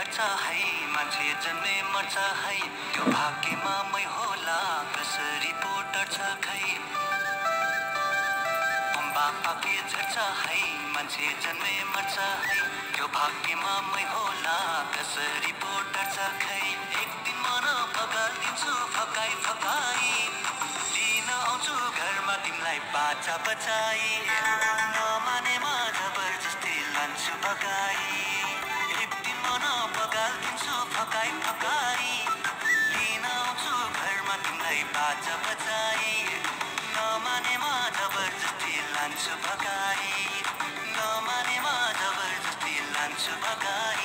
झर्छ है मान्छे जन्मे मर्छ है त्यो भाग्यमा मै होला कसरी पो डर्छ खै अम्बा पाके झर्छ है मान्छे जन्मे मर्छ है त्यो भाग्यमा मै होला कसरी पो डर्छ खै एक दिन मन पगाल्दिन्छु फकाई फकाई लिन आउँछु घरमा तिमीलाई बाचा बचाई नमानेमा जबरजस्ती लान्छु भगाई एक दिन मन पगाल्दिन्छु फकाई फकाई लिन आउँछु घरमा तिमीलाई बाचा बचाई नमानेमा जबरजस्ती लान्छु भगाई नमानेमा जबरजस्ती लान्छु भगाई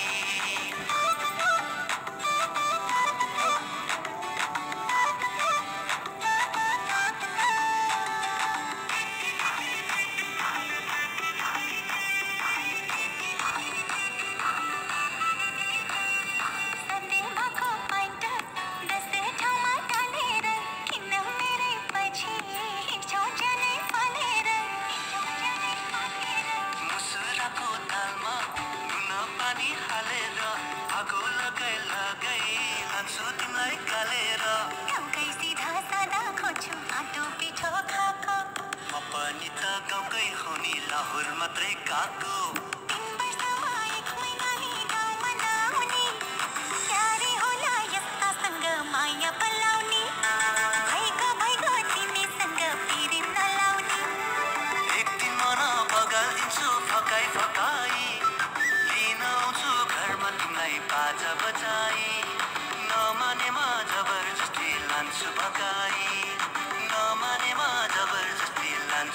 पनि त गाउँकै हो नि लाहुर मात्रै काको